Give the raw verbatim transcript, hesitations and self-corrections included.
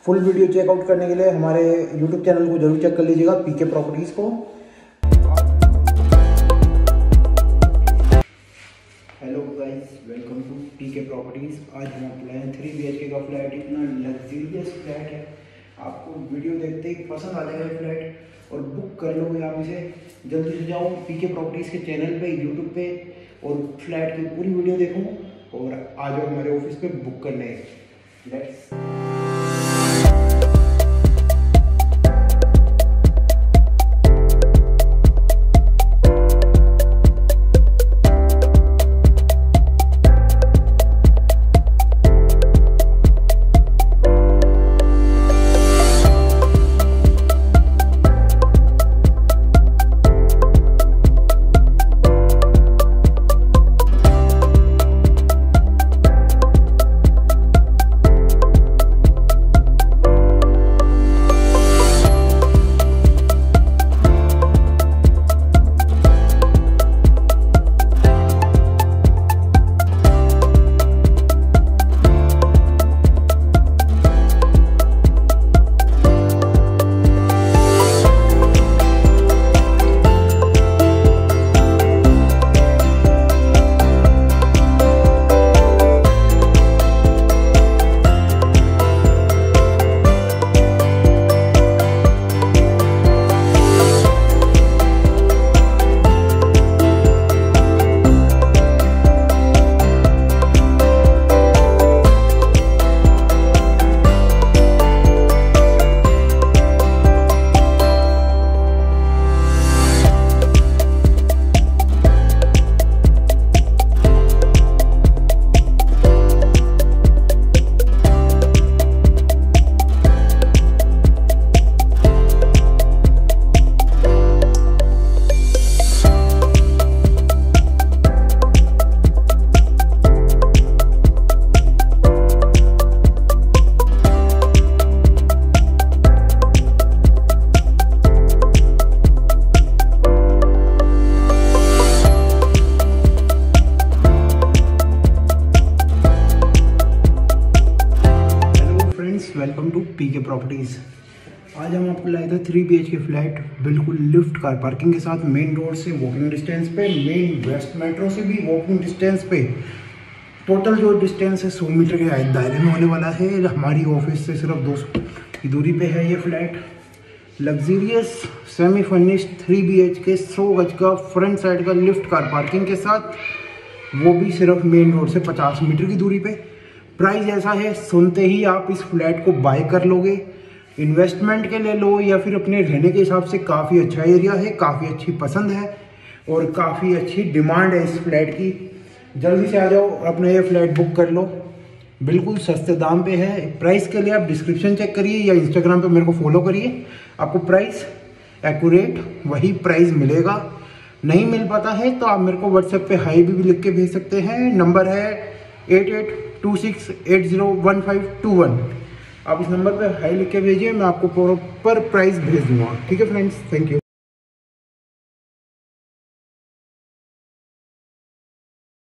Full video checkout करने के लिए हमारे यूट्यूब चैनल को जरूर चेक कर लीजिएगा, पीके प्रॉपर्टीज़ को। Hello guys, welcome to PK properties. आज हम आपको लाए हैं थ्री बी एच के का फ्लैट। इतना लग्जरियस फ्लैट है, आपको वीडियो देखते ही पसंद आ जाएगा फ्लैट और बुक कर लोगे आप इसे। जल्दी से जाओ पीके प्रॉपर्टीज़ के चैनल पे, यूट्यूब पे, और फ्लैट की पूरी वीडियो देखो और आ जाओ हमारे ऑफिस पे बुक करने। Let's welcome to PK properties. आज हम आपको लाए थे three B H K flat, बिल्कुल लिफ्ट कार पार्किंग के साथ, मेन रोड से वॉकिंग डिस्टेंस पे, मेन वेस्ट मेट्रो से भी वॉकिंग डिस्टेंस पे। टोटल जो डिस्टेंस है सौ मीटर के दायरे में होने वाला है। हमारी ऑफिस से सिर्फ दो सौ की दूरी पे है ये flat. Luxurious semi furnished three B H K सौ गज का फ्रंट साइड का लिफ्ट कार पार्किंग के साथ, वो भी सिर्फ मेन रोड से पचास मीटर की दूरी पे। प्राइस ऐसा है, सुनते ही आप इस फ्लैट को बाय कर लोगे। इन्वेस्टमेंट के लिए लो या फिर अपने रहने के हिसाब से काफ़ी अच्छा एरिया है, काफ़ी अच्छी पसंद है और काफ़ी अच्छी डिमांड है इस फ्लैट की। जल्दी से आ जाओ और अपना ये फ्लैट बुक कर लो, बिल्कुल सस्ते दाम पे है। प्राइस के लिए आप डिस्क्रिप्शन चेक करिए या इंस्टाग्राम पे मेरे को फॉलो करिए, आपको प्राइस एक्यूरेट वही प्राइस मिलेगा। नहीं मिल पाता है तो आप मेरे को व्हाट्सएप पे हाई भी, भी लिख के भेज सकते हैं। नंबर है eight eight two six eight zero one five two one. आप इस नंबर पे हाई लिख के भेजिए, मैं आपको प्रॉपर प्राइस भेज दूँगा। ठीक है फ्रेंड्स, थैंक यू।